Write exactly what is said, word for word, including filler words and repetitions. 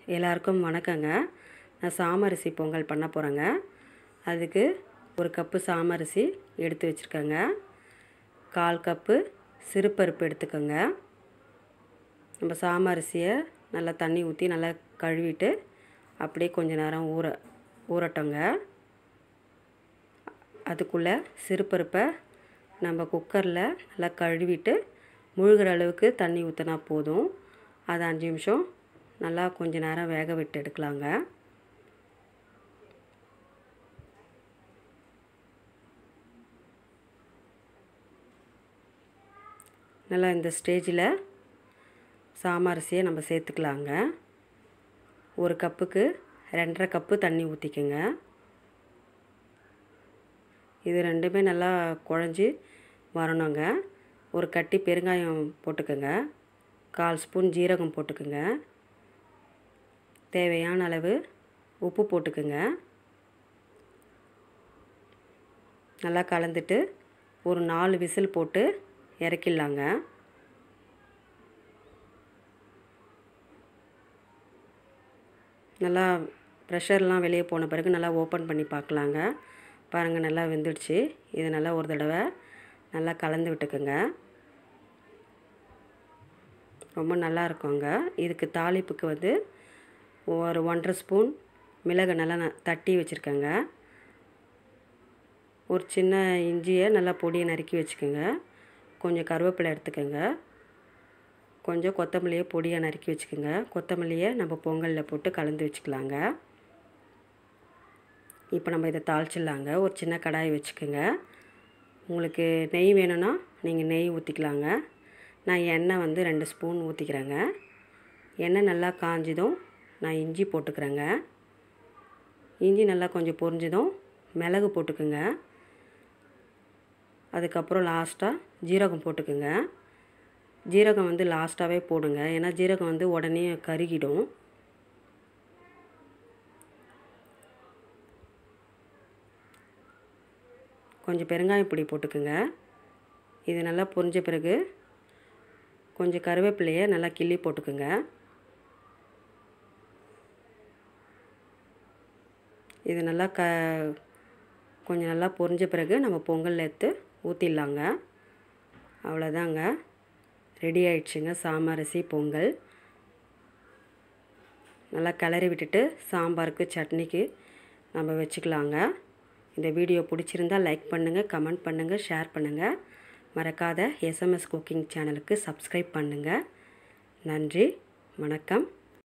எல்லாருக்கும் வணக்கங்க. நான் சாமரிசி பொங்கல் பண்ண போகிறேங்க. அதுக்கு ஒரு கப்பு சாமரிசி எடுத்து வச்சுருக்கேங்க. கால் கப்பு சிறுபருப்பு எடுத்துக்கோங்க. நம்ம சாமரிசியை நல்லா தண்ணி ஊற்றி நல்லா கழுவிட்டு அப்படியே கொஞ்ச நேரம் ஊற ஊறட்டோங்க. அதுக்குள்ளே சிறுபருப்பை நம்ம குக்கரில் நல்லா கழுவிட்டு முழுகிற அளவுக்கு தண்ணி ஊற்றினா போதும். அது அஞ்சு நிமிஷம் நல்லா கொஞ்ச நேரம் வேக விட்டு எடுக்கலாங்க. நல்லா இந்த ஸ்டேஜில் சாமரிசியை நம்ம சேர்த்துக்கலாங்க. ஒரு கப்புக்கு ரெண்டரை கப்பு தண்ணி ஊற்றிக்கோங்க. இது ரெண்டுமே நல்லா குழஞ்சி வரணுங்க. ஒரு கட்டி பெருங்காயம் போட்டுக்கோங்க. கால் ஸ்பூன் ஜீரகம் போட்டுக்கோங்க. தேவையான அளவு உப்பு போட்டுக்கோங்க. நல்லா கலந்துட்டு ஒரு நாலு விசில் போட்டு இறக்கிடலாங்க. நல்லா ப்ரெஷர்லாம் வெளியே போன பிறகு நல்லா ஓப்பன் பண்ணி பார்க்கலாங்க. பாருங்கள், நல்லா வெந்துடுச்சு. இது நல்லா ஒரு தடவை நல்லா கலந்து விட்டுக்குங்க. ரொம்ப நல்லா இருக்குங்க. இதுக்கு தாளிப்புக்கு வந்து ஒரு ஒன்றரை ஸ்பூன் மிளகு நல்லா நான் தட்டி வச்சுருக்கேங்க. ஒரு சின்ன இஞ்சியை நல்லா பொடியை நறுக்கி வச்சுக்கோங்க. கொஞ்சம் கருவேப்பிலை எடுத்துக்கோங்க. கொஞ்சம் கொத்தமல்லியை பொடியை நறுக்கி வச்சுக்கோங்க. கொத்தமல்லியை நம்ம பொங்கலில் போட்டு கலந்து வச்சுக்கலாங்க. இப்போ நம்ம இதை தாளிச்சிடலாங்க. ஒரு சின்ன கடாய் வச்சுக்கோங்க. உங்களுக்கு நெய் வேணும்னா நீங்கள் நெய் ஊற்றிக்கலாங்க. நான் எண்ணெய் வந்து ரெண்டு ஸ்பூன் ஊற்றிக்கிறேங்க. எண்ணெய் நல்லா காஞ்சதும் நான் இஞ்சி போட்டுக்கிறேங்க. இஞ்சி நல்லா கொஞ்சம் பொரிஞ்சதும் மிளகு போட்டுக்குங்க. அதுக்கப்புறம் லாஸ்ட்டாக ஜீரகம் போட்டுக்குங்க. ஜீரகம் வந்து லாஸ்ட்டாகவே போடுங்க. ஏன்னா ஜீரகம் வந்து உடனே கருகிடும். கொஞ்சம் பெருங்காயம் பொடி போட்டுக்குங்க. இது நல்லா பொரிஞ்ச பிறகு கொஞ்சம் கருவேப்பிலையை நல்லா கிள்ளி போட்டுக்குங்க. இது நல்லா க கொஞ்சம் நல்லா பொரிஞ்ச பிறகு நம்ம பொங்கல் எடுத்து ஊற்றிடலாங்க. அவ்வளோதாங்க, ரெடி ஆயிடுச்சுங்க சாமரிசி பொங்கல். நல்லா கிளறி விட்டுட்டு சாம்பாருக்கு சட்னிக்கு நம்ம வச்சுக்கலாங்க. இந்த வீடியோ பிடிச்சிருந்தால் லைக் பண்ணுங்கள், கமெண்ட் பண்ணுங்கள், ஷேர் பண்ணுங்கள். மறக்காத எஸ்எம்எஸ் குக்கிங் சேனலுக்கு சப்ஸ்கிரைப் பண்ணுங்கள். நன்றி, வணக்கம்.